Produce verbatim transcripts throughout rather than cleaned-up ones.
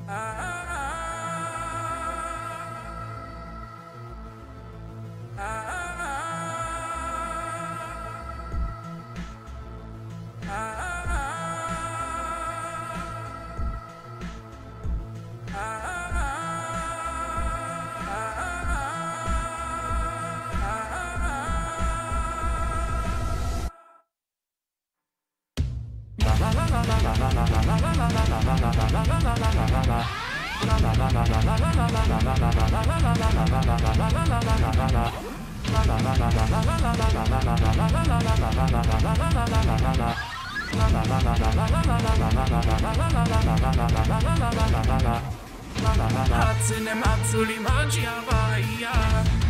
初音祭りマジやばいや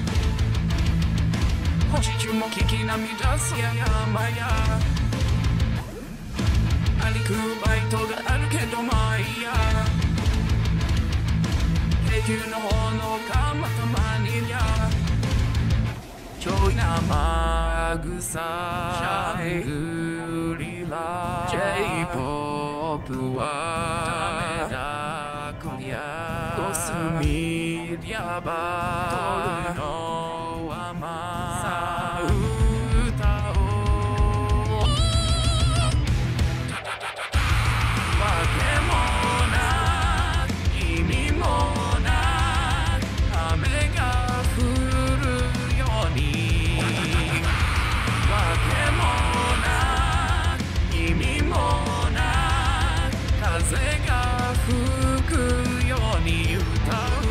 星中も聞き涙すや山やありくバイトがあるけどまあいいや永久の炎がまたまにやちょい生臭シャングリラ J-ポップ はダメだ今夜ドスミリアバトルのアマさあ歌おうわけもなく意味もなく雨が降るようにわけもなく意味もなく風が吹くように歌う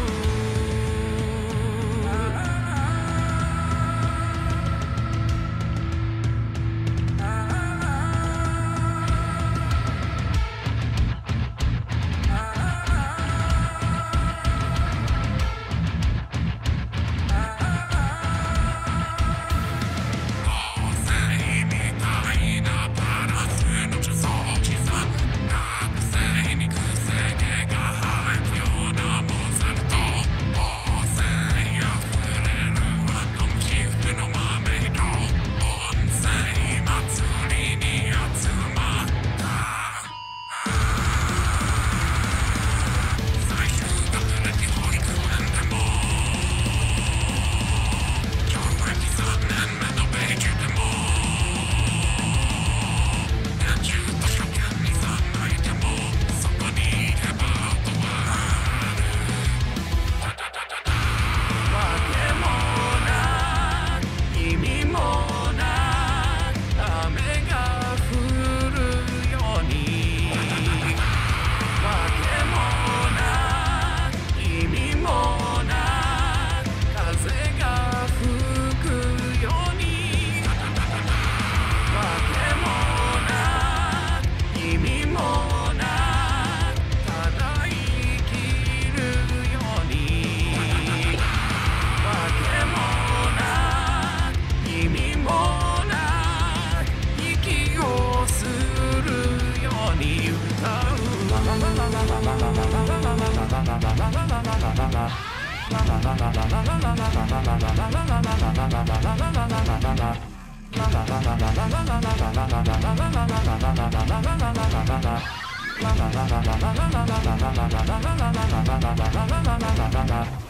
La la la la la la la la la la la la la la la la la la la la